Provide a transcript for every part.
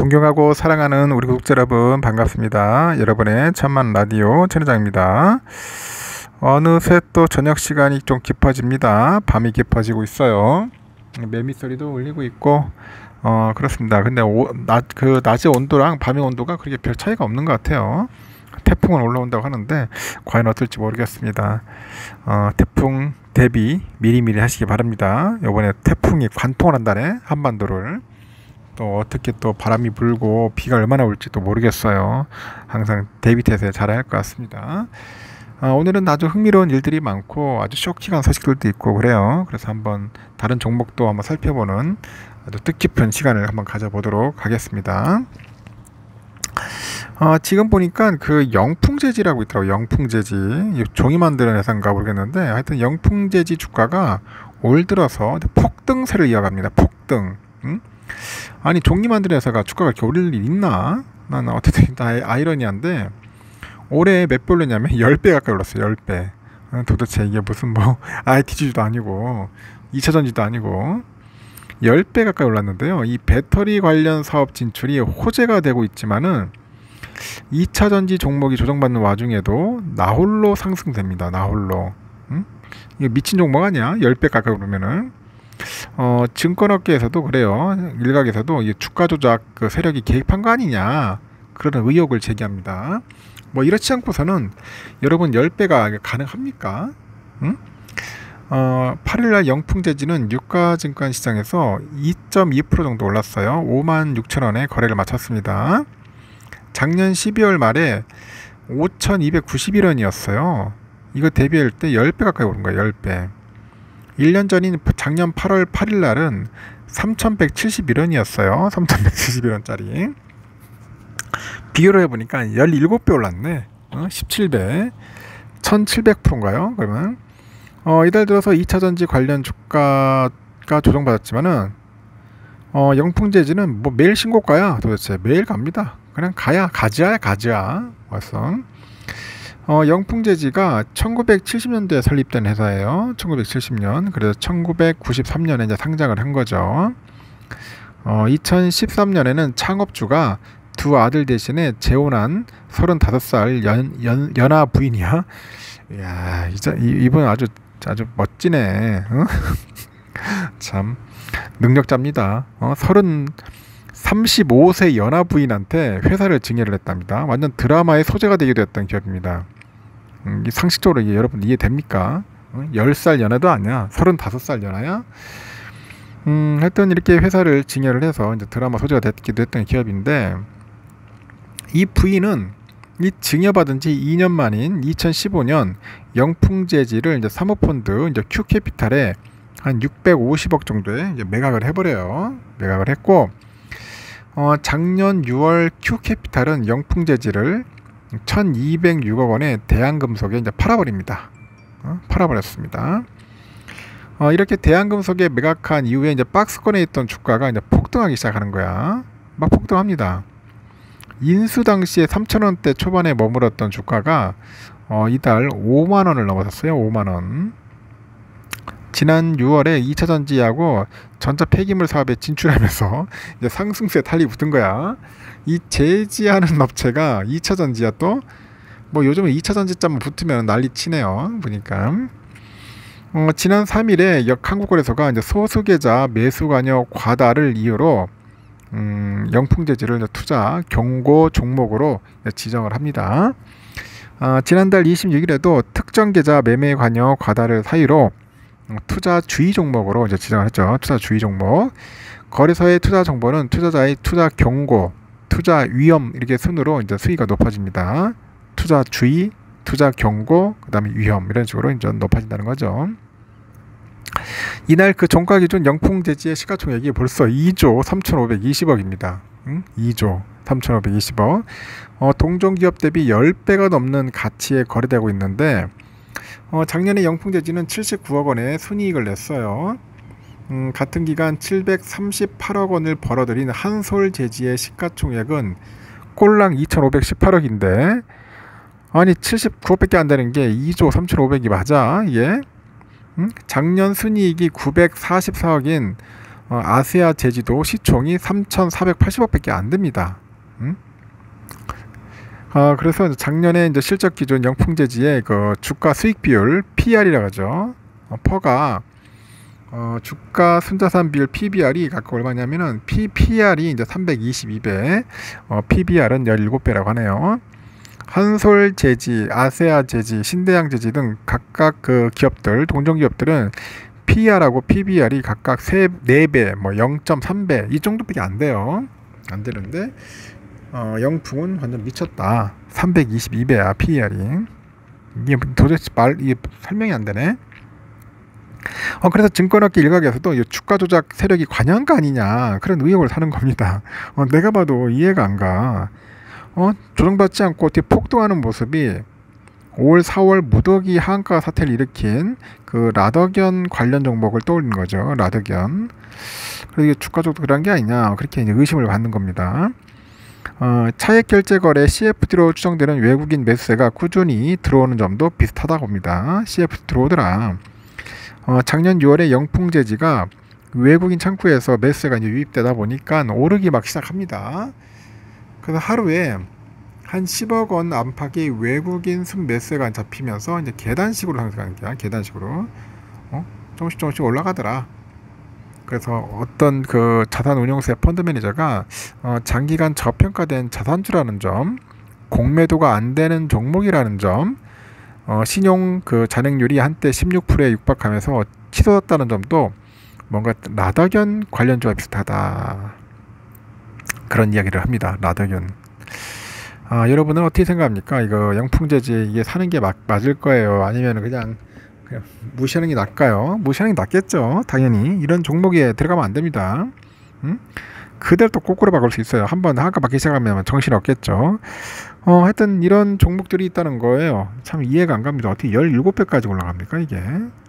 존경하고 사랑하는 우리 구독자 여러분 반갑습니다. 여러분의 천만 라디오 천회장입니다. 어느새 또 저녁 시간이 좀 깊어집니다. 밤이 깊어지고 있어요. 매미소리도 울리고 있고 그렇습니다. 근데 낮의 온도랑 밤의 온도가 그렇게 별 차이가 없는 것 같아요. 태풍은 올라온다고 하는데 과연 어떨지 모르겠습니다. 태풍 대비 미리미리 하시기 바랍니다. 이번에 태풍이 관통을 한다네, 한반도를. 또 어떻게 또 바람이 불고 비가 얼마나 올지 또 모르겠어요. 항상 대비태세 잘해야 할 것 같습니다. 오늘은 아주 흥미로운 일들이 많고 아주 쇼킹한 소식들도 있고 그래요. 그래서 한번 다른 종목도 한번 살펴보는 아주 뜻깊은 시간을 한번 가져보도록 하겠습니다. 지금 보니까 그 영풍재지라고 있더라고요. 영풍재지. 종이 만드는 회사인가 모르겠는데 하여튼 영풍재지 주가가 올 들어서 폭등세를 이어갑니다. 폭등. 응? 아니 종이 만드는 회사가 주가가 이렇게 오를 일 있나? 난 어쨌든 다 아이러니한데 올해 몇 배 올렸냐면 10배 가까이 올랐어요. 10배. 도대체 이게 무슨 뭐 IT주도 아니고 2차전지도 아니고 10배 가까이 올랐는데요. 이 배터리 관련 사업 진출이 호재가 되고 있지만은 2차전지 종목이 조정받는 와중에도 나홀로 상승됩니다. 나홀로. 응? 이게 미친 종목 아니야? 10배 가까이 오르면은. 증권업계에서도 그래요. 일각에서도 이 주가 조작 그 세력이 개입한 거 아니냐, 그런 의혹을 제기합니다. 뭐 이렇지 않고서는 여러분 10배가 가능합니까? 응? 8일날 영풍재지는 유가증권 시장에서 2.2% 정도 올랐어요. 56,000원에 거래를 마쳤습니다. 작년 12월 말에 5,291원이었어요. 이거 대비할 때 10배 가까이 오른 거예요. 10배. 1년 전인 작년 8월 8일 날은 3,171원이었어요. 3,171원짜리. 비교를 해보니까 17배 올랐네. 17배. 1,700%인가요? 그러면 이달 들어서 2차전지 관련 주가가 조정받았지만은 영풍재지는 뭐 매일 신고가야. 도대체 매일 갑니다. 그냥 가지야. 왔어. 영풍재지가 1970년도에 설립된 회사예요. 1970년. 그래서 1993년에 이제 상장을 한 거죠. 2013년에는 창업주가 두 아들 대신에 재혼한 35살 연하 부인이야. 이야, 이분 아주 멋지네. 참 능력자입니다. 35세 연하 부인한테 회사를 증여를 했답니다. 완전 드라마의 소재가 되기도 했던 기업입니다. 상식적으로 이게 여러분 이해됩니까? 10살 연하도 아니야. 35살 연하야? 하여튼 이렇게 회사를 증여를 해서 이제 드라마 소재가 되기도 했던 기업인데, 이 부인은 이 증여받은 지 2년 만인 2015년 영풍재지를 이제 사모펀드 이제 Q캐피탈에 한 650억 정도에 이제 매각을 해버려요. 매각을 했고, 작년 6월 Q캐피탈은 영풍재지를 1,206억 원에 대한금속에 이제 팔아버립니다. 팔아버렸습니다. 이렇게 대한금속에 매각한 이후에 이제 박스권에 있던 주가가 이제 폭등하기 시작하는 거야. 막 폭등합니다. 인수 당시에 3,000원대 초반에 머물렀던 주가가 이달 5만 원을 넘어섰어요. 5만 원. 지난 6월에 2차전지하고 전자 폐기물 사업에 진출하면서 이제 상승세에 탄력이 붙은 거야. 이 제지하는 업체가 2차전지야. 또 뭐 요즘에 2차전지점 붙으면 난리 치네요. 보니까 지난 3일에 한국거래소가 이제 소수계좌 매수 관여 과다를 이유로 영풍재지를 투자 경고 종목으로 지정을 합니다. 지난달 26일에도 특정 계좌 매매 관여 과다를 사유로 투자 주의 종목으로 이제 지정을 했죠. 투자 주의 종목. 거래소의 투자 정보는 투자자의 투자 경고, 투자 위험 이렇게 순으로 이제 수위가 높아집니다. 투자 주의, 투자 경고, 그다음에 위험 이런 식으로 이제 높아진다는 거죠. 이날 그 종가 기준 영풍재지의 시가총액이 벌써 2조 3,520억입니다. 2조 3,520억. 동종 기업 대비 10배가 넘는 가치에 거래되고 있는데, 작년에 영풍재지는 79억 원의 순이익을 냈어요. 같은 기간 738억 원을 벌어들인 한솔재지의 시가총액은 꼴랑 2,518억인데 아니 79억밖에 안 되는 게 2조 3,500이 맞아 이게? 작년 순이익이 944억인 아세아 제지도 시총이 3,480억밖에 안 됩니다. 그래서 작년에 이제 실적 기준 영풍제지의 그 주가 수익 비율 PR이라고 하죠. 퍼가 주가 순자산 비율 PBR이 각각 얼마냐면은 PPR이 이제 322배, PBR은 17배라고 하네요. 한솔제지, 아세아제지, 신대양제지 등 각각 그 기업들, 동종기업들은 PER하고 PBR이 각각 4배, 뭐 0.3배 이 정도밖에 안 돼요. 안 되는데 영풍은 완전 미쳤다. 322배야 PER이. 이게 도대체 이게 설명이 안 되네. 그래서 증권업계 일각에서도 이 주가 조작 세력이 관여한 거 아니냐 그런 의혹을 사는 겁니다. 내가 봐도 이해가 안 가. 조정받지 않고 어떻게 폭등하는 모습이 5월, 4월 무더기 하한가 사태를 일으킨 그 라더견 관련 종목을 떠올리는 거죠. 라더견. 그래서 이게 주가 조작 그런 게 아니냐 그렇게 이제 의심을 받는 겁니다. 차액 결제 거래 CFD로 추정되는 외국인 매수세가 꾸준히 들어오는 점도 비슷하다고 봅니다. CFD 들어오더라. 작년 6월에 영풍제지가 외국인 창구에서 매수세가 이제 유입되다 보니까 오르기 막 시작합니다. 그래서 하루에 한 10억 원 안팎의 외국인 순매수세가 잡히면서 이제 계단식으로 상승하는 거야. 계단식으로 조금씩 올라가더라. 그래서 어떤 그 자산운용세 펀드 매니저가 장기간 저평가된 자산주라는 점, 공매도가 안 되는 종목이라는 점, 신용 그 잔액률이 한때 16%에 육박하면서 치솟았다는 점도 뭔가 라더견 관련주와 비슷하다. 그런 이야기를 합니다. 라더견. 여러분은 어떻게 생각합니까? 이거 영풍제지 이게 사는 게 맞을 거예요? 아니면 그냥 무시하는 게 낫까요? 무시하는 게 낫겠죠. 당연히 이런 종목에 들어가면 안 됩니다. 그대로 또 거꾸로 바꿀 수 있어요. 한번 하가 바뀌기 시작하면 정신 없겠죠. 하여튼 이런 종목들이 있다는 거예요. 참 이해가 안 갑니다. 어떻게 17배까지 올라갑니까 이게?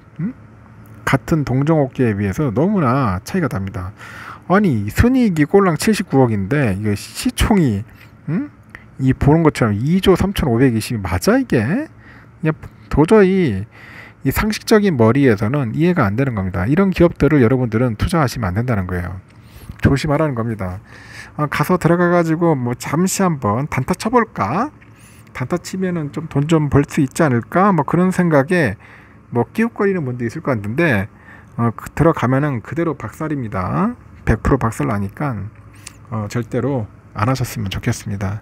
같은 동종업계에 비해서 너무나 차이가 납니다. 아니 순이익이 꼴랑 79억인데 이거 시총이 이 보는 것처럼 2조 3,520이 맞아 이게? 그냥 도저히 이 상식적인 머리에서는 이해가 안 되는 겁니다. 이런 기업들을 여러분들은 투자하시면 안 된다는 거예요. 조심하라는 겁니다. 가서 들어가가지고 뭐 잠시 한번 단타 쳐볼까? 단타 치면은 좀 돈 좀 벌 수 있지 않을까? 뭐 그런 생각에 뭐 끼웃거리는 분도 있을 것 같은데 들어가면은 그대로 박살입니다. 100% 박살 나니까 절대로 안 하셨으면 좋겠습니다.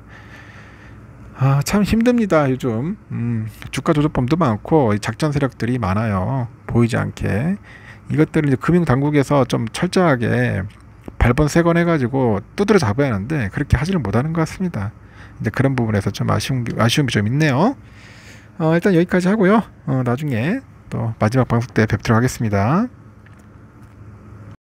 참 힘듭니다 요즘. 주가 조작범도 많고 작전 세력들이 많아요. 보이지 않게 이것들을 이제 금융당국에서 좀 철저하게 발본색원 해가지고 두드려 잡아야 하는데 그렇게 하지를 못하는 것 같습니다. 이제 그런 부분에서 좀 아쉬움이 좀 있네요. 일단 여기까지 하고요. 나중에 또 마지막 방송 때 뵙도록 하겠습니다.